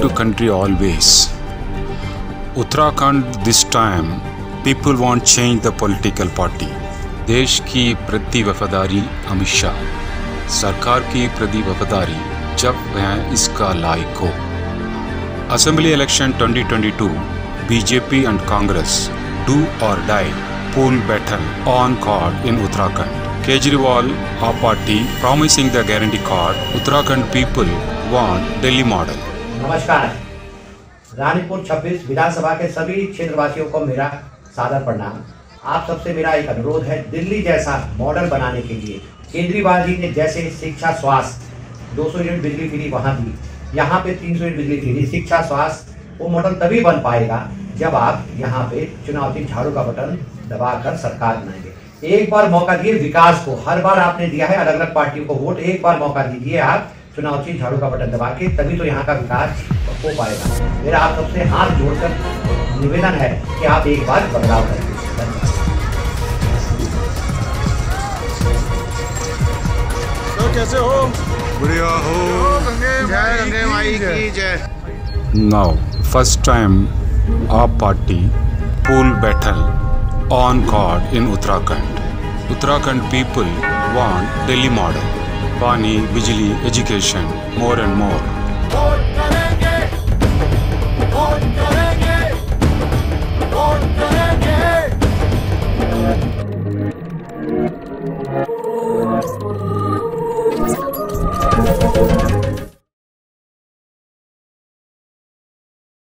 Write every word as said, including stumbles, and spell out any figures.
to country always. Uttarakhand this time people want change the political party. देश की प्रति वफादारी अमित शाह, सरकार की प्रति वफादारी जब वह इसका लायक हो. Assembly election twenty twenty-two, B J P and Congress do or die pool battle on card in Uttarakhand. Kejriwal, our party, promising the guarantee card. Uttarakhand people want Delhi model. नमस्कार. रानीपुर छब्बीस विधानसभा के सभी क्षेत्रवासियों को मेरा सादर प्रणाम. आप सबसे मेरा एक अनुरोध है, दिल्ली जैसा मॉडल बनाने के लिए केजरीवाल जी ने जैसे शिक्षा स्वास्थ्य दो सौ यूनिट बिजली फ्री वहां दी, यहाँ पे तीन सौ यूनिट बिजली फ्री. शिक्षा स्वास्थ्य वो मॉडल तभी बन पाएगा जब आप यहाँ पे चुनावी झाड़ू का बटन दबाकर सरकार बनाएंगे. एक बार मौका दिए विकास को. हर बार आपने दिया है अलग अलग पार्टियों को वोट. एक बार मौका दीजिए आप चुनावी झाड़ू का बटन दबा के, तभी तो यहाँ का विकास हो पाएगा. मेरा आप सबसे हाथ जोड़कर निवेदन है कि आप एक बार बदलाव करें. तो कैसे हो? बढ़िया हो. जय गंगे माई की जय. Now, first time our party pool battle on card in Uttarakhand. Uttarakhand people want Delhi model. Pani, Bijli, education, more and more.